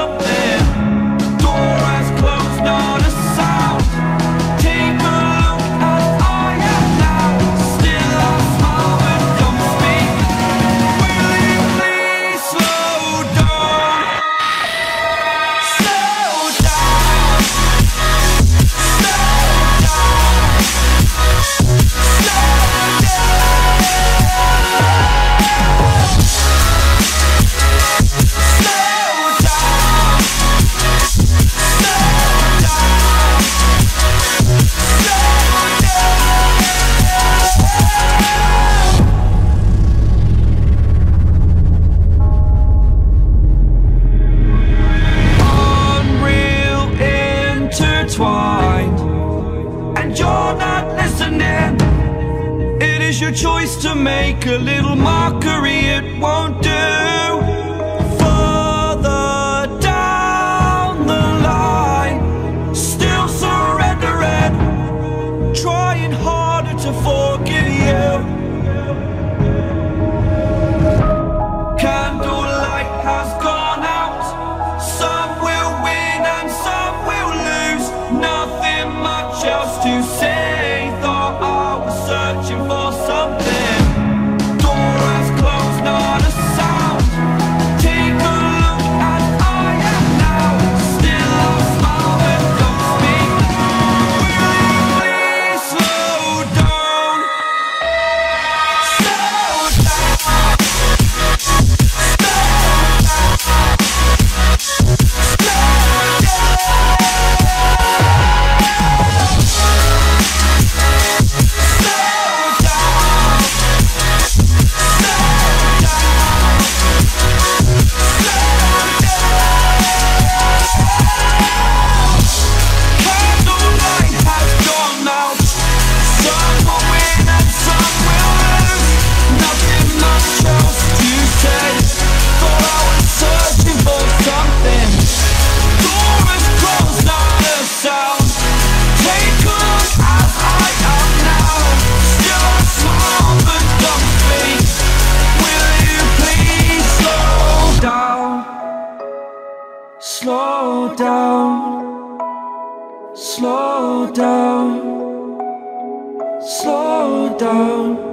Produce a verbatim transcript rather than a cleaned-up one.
something. Door has closed, not a sound. Take a look as I am now. Still I smile when it comes to me. Will you please slow down? Slow down. Slow down. Slow and you're not listening. It is your choice to make a little mockery, it won't do. Further down the line, still surrendering, trying harder to forgive you. Candlelight has gone out. Some will win and some will lose. Nothing much else to say. Thought I was searching for something. Door has closed, not a sound. Take a look as I am now. Still I smile when it comes to me. Will you please slow down? Slow down. Slow down, slow down, slow down.